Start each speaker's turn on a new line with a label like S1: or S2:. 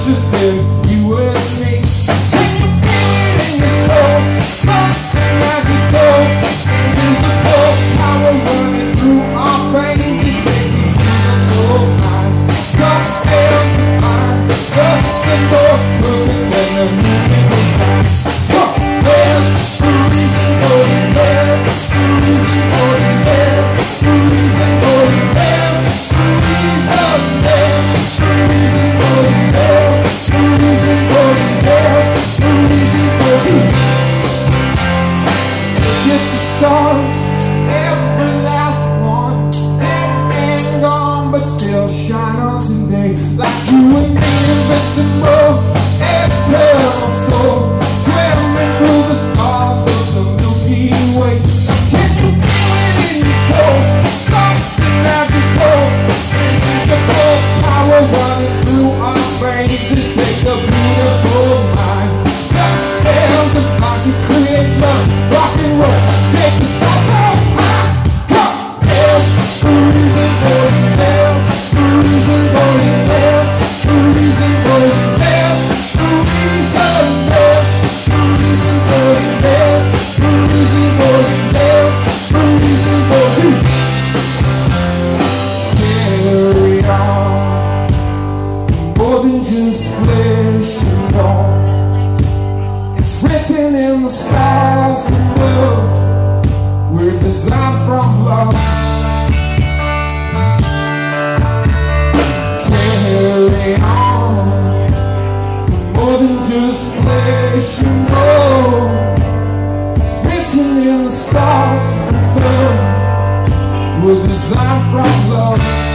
S1: just there, you and me. Can you feel it in your soul? Something magical, invisible power running through our veins. It takes a beautiful mind, something divine, nothing more perfect than the meaning of time. There's a reason for the there's a reason for the there's a reason for the there's a reason there's a reason for the there's a reason for the there's a reason for the. Get the stars, every last one, dead and gone, but still shine on today. Like you and me, invincible, eternal soul, swimming through the stars of the Milky Way. Can you feel it in your soul? Something magical, invisible power running through our veins. It takes a beautiful mind, something divine to create love, rock and roll. Take the stars so high, come. There's a reason for the there's a reason for the there's a reason for the there's a reason there's a reason for the there's a reason for the there's a reason for the. Carry on, more than just flesh and bone. It's written in the stars above. We're designed from love. Carry on, more than just flesh and bone. It's written in the stars above. We're designed from love.